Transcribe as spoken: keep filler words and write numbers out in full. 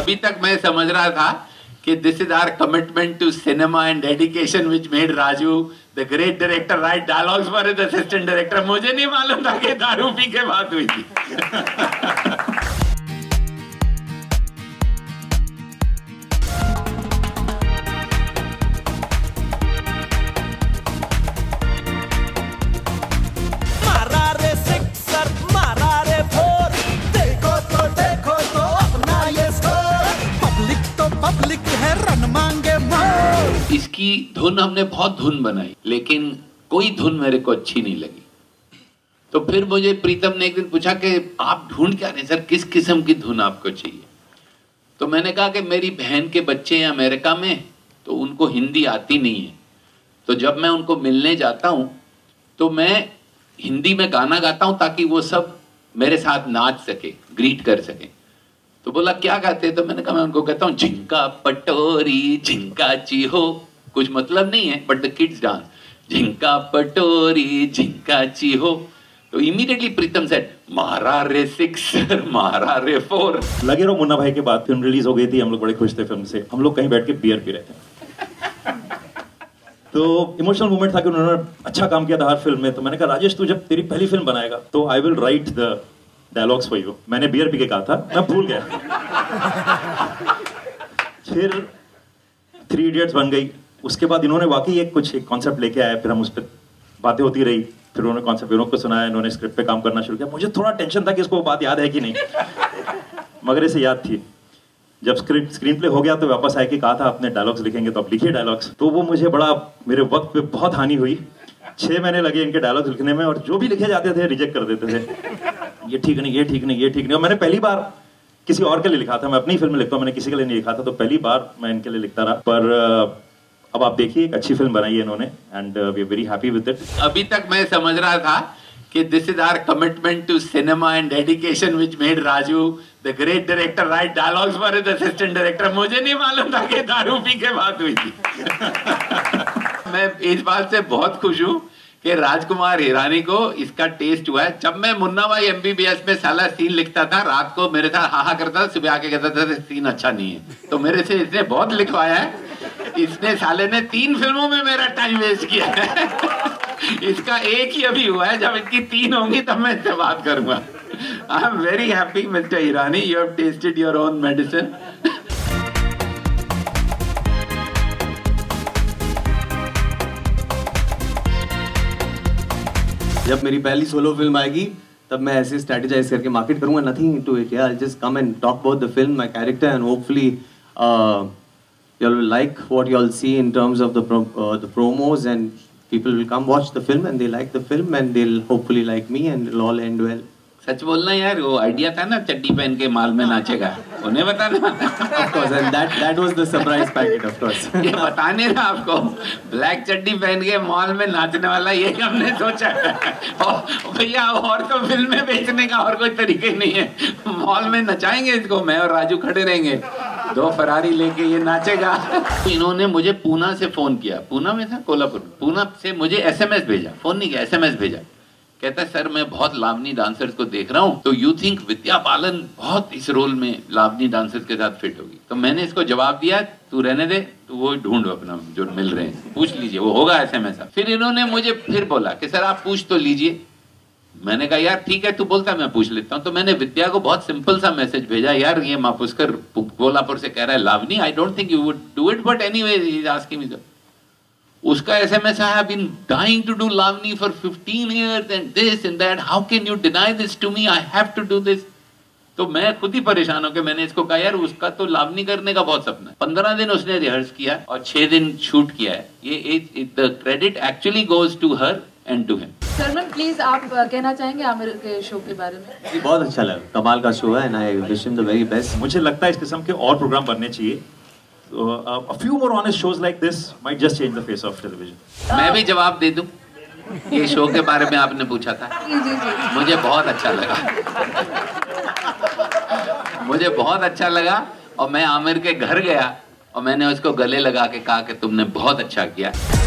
अभी तक मैं समझ रहा था कि this is our commitment to cinema and dedication which made Raju the great director write dialogues for his assistant director. मुझे नहीं मालूम था कि दारू पी के बात हुई थी। इसकी धुन हमने बहुत धुन बनाई, लेकिन कोई धुन मेरे को अच्छी नहीं लगी। तो फिर मुझे प्रीतम ने एक दिन पूछा कि आप ढूंढ क्या रहे सर, किस किस्म की धुन आपको चाहिए? तो मैंने कहा कि मेरी बहन के बच्चे हैं अमेरिका में, तो उनको हिंदी आती नहीं है। तो जब मैं उनको मिलने जाता हूं तो मैं हिंदी में गाना गाता हूं ताकि वो सब मेरे साथ नाच सके, ग्रीट कर सके। तो बोला क्या गाते हैं? तो मैंने कहा मैं उनको कहता हूँ झिंका पटोरी झिंका चीहो। कुछ मतलब नहीं है, बट द किड्स डांस झिंका पटोरी झिंका चीहो। तो इमीडिएटली प्रीतम सेड मारा रे सिक्स मारा रे फोर। लगे रहो मुन्ना भाई के बाद फिल्म रिलीज हो गई थी, हम लोग बड़े खुश थे फिल्म से। हम लोग कहीं बैठ के बियर पी रहे थे तो इमोशनल मोमेंट था कि उन्होंने अच्छा काम किया था हर फिल्म में। तो मैंने कहा राजेश तू जब तेरी पहली फिल्म बनाएगा तो I will write the dialogues for you. मैंने बियर पी के कहा था, मैं भूल गया। फिर थ्री इडियट्स बन गई। उसके बाद इन्होंने वाकई एक कुछ एक कॉन्सेप्ट लेके आया, फिर हम उस पर बातें होती रही। फिर उन्होंने कॉन्सेप्ट विनोद को सुनाया, इन्होंने स्क्रिप्ट पे काम करना शुरू किया। मुझे थोड़ा टेंशन था कि इसको बात याद है कि नहीं, मगर इसे याद थी। जब स्क्रिप्ट स्क्रीन प्ले हो गया तो वापस आए कि कहा था अपने डायलॉग्स लिखेंगे तो अब लिखिए डायलॉग्स। तो वो मुझे बड़ा, मेरे वक्त पे बहुत हानि हुई। छह महीने लगे इनके डायलॉग्स लिखने में, और जो भी लिखे जाते थे रिजेक्ट कर देते थे। ये ठीक नहीं, ये ठीक नहीं, ये ठीक नहीं। और मैंने पहली बार किसी और के लिए लिखा था, मैं अपनी फिल्म में लिखता हूँ, मैंने किसी के लिए नहीं लिखा था। तो पहली बार मैं इनके लिए लिखता रहा। पर अब आप देखिए एक अच्छी फिल्म बनाई है इन्होंने, and we are very happy with it. अभी तक मैं समझ रहा था कि this is our commitment to cinema and dedication which made Raju the great director write dialogues for his assistant director. मुझे नहीं मालूम था कि दारू पी के बात हुई थी। मैं इस बात से बहुत खुश हूँ कि राजकुमार हिरानी को इसका टेस्ट हुआ है। जब मैं मुन्ना भाई एमबीबीएस में साला सीन लिखता था, रात को मेरे साथ हा हा करता था, सुबह आके कहता था सीन अच्छा नहीं है। तो मेरे से इसने बहुत लिखवाया है। इसने साले ने तीन फिल्मों में मेरा टाइम वेस्ट किया है। इसका एक ही अभी हुआ है, जब इसकी तीन होंगी तब मैं इससे बात करूंगा। I am very happy mister Hirani, you have tested your own medicine. जब मेरी पहली सोलो फिल्म आएगी तब मैं ऐसे स्ट्रेटेजाइज करके मार्केट करूंगा। नथिंग टू इट यार, just come and talk about the film, my character, and hopefully you all will like what you all see in terms of the pro uh, the promos, and people will come watch the film and they like the film and they'll hopefully like me and it'll all end well. सच बोलना यार, वो idea था ना चड्डी पहन के माल में नाचेगा, उन्हें बताना। Of course, and that that was the surprise packet, of course. ये बताने ना आपको, ब्लैक चड्डी पहन के मॉल में नाचने वाला, ये हमने सोचा। भैया और तो फिल्म में बेचने का और कोई तरीके नहीं है, मॉल में नचाएंगे इसको, मैं और राजू खड़े रहेंगे, दो फरारी लेके ये नाचेगा। इन्होंने मुझे पूना से फोन किया, पूना में था कोल्हापुर, पूना से मुझे एसएमएस भेजा, फोन नहीं किया, एसएमएस भेजा। कहता है सर मैं बहुत लावनी डांसर्स को देख रहा हूँ, तो यू थिंक विद्या बालन बहुत इस रोल में लावनी डांसर्स के साथ फिट होगी? तो मैंने इसको जवाब दिया तू रहने दे, तू वो ढूंढ अपना जो मिल रहे हैं, पूछ लीजिए, वो होगा एसएमएस। फिर इन्होंने मुझे फिर बोला कि सर आप पूछ तो लीजिए। मैंने कहा यार ठीक है तू बोलता मैं पूछ लेता हूँ। तो मैंने विद्या को बहुत सिंपल सा मैसेज भेजा, यार ये मापुस्कर कोल्हापुर से कह रहा है Lavani, I don't think you would do it, but anyway he is asking me. उसका SMS, I have been dying to do Lavani for fifteen years and this and that, how can you deny this to me, I have to do this. तो मैं खुद ही परेशान हो के मैंने इसको कहा यार उसका तो लावनी करने का बहुत सपना है। पंद्रह दिन उसने रिहर्स किया और छह दिन शूट किया है। ये the credit actually goes to her and to him. सरमन प्लीज आप कहना चाहेंगे आमिर के शो के बारे में? बहुत अच्छा लगा, कमाल का शो है and I wish him the very best. मुझे लगता है इस किस्म के और प्रोग्राम बनने चाहिए। So, uh, a few more honest shows like this might just change the face of television. मैं भी जवाब दे दूं, ये शो के बारे में आपने पूछा था, जी जी जी मुझे बहुत अच्छा लगा, मुझे बहुत अच्छा लगा। और मैं आमिर के घर गया और मैंने उसको गले लगा के कहा कि तुमने बहुत अच्छा किया।